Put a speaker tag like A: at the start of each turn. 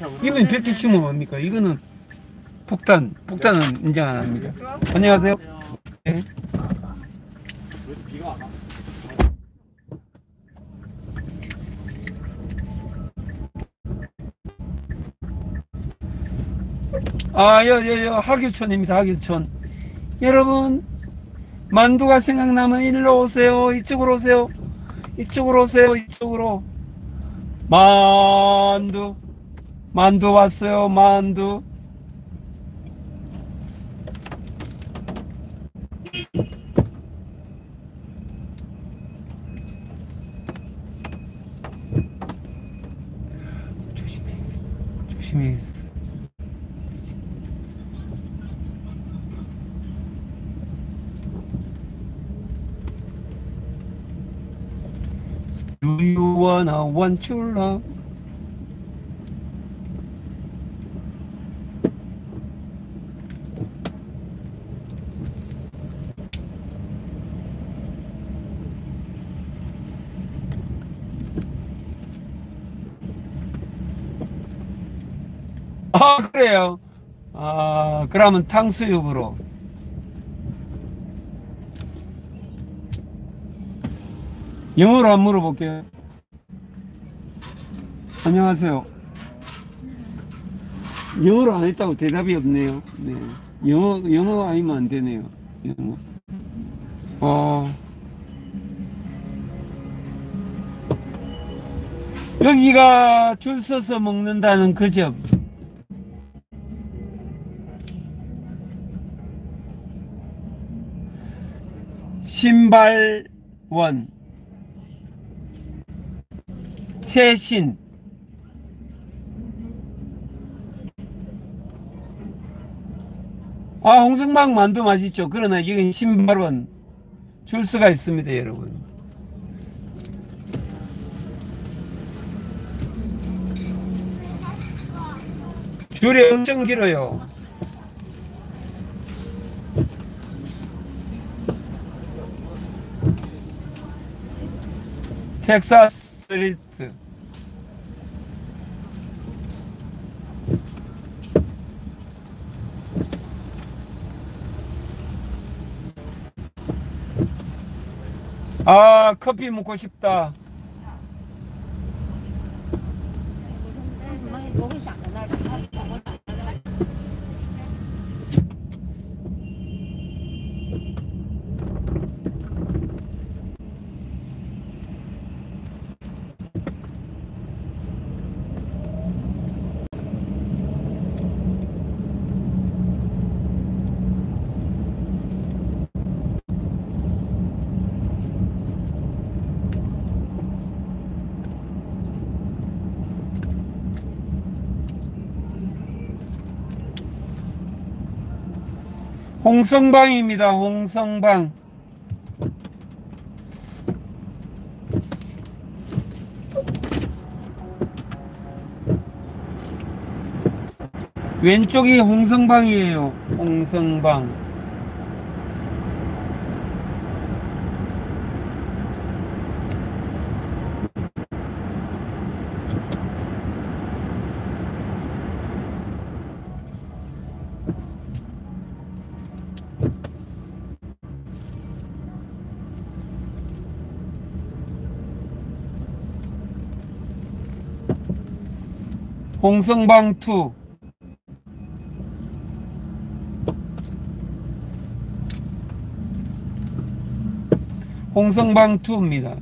A: 이건 백기 치면 뭡니까? 이거는 폭탄은 인정 안 합니다. 안녕하세요. 네. 하교촌입니다. 하교촌. 여러분, 만두가 생각나면 일로 오세요. 이쪽으로 오세요. 이쪽으로 오세요. 이쪽으로. 만두 왔어요. 만두. 조심해. Do you wanna want your love? 그래요. 그러면 탕수육으로. 영어로 한번 물어볼게요. 안녕하세요. 영어로 안 했다고 대답이 없네요. 네. 영어 아니면 안 되네요. 영어. 여기가 줄 서서 먹는다는 그 점. 신발원. 최신. 홍성방 만두 맛있죠. 그러나 이건 신발원. 줄 수가 있습니다, 여러분. 줄이 엄청 길어요. 텍사스 스트리트. 커피 먹고 싶다. 홍성방입니다. 홍성방. 왼쪽이 홍성방이에요. 홍성방. 홍성방 2. 홍성방 2입니다.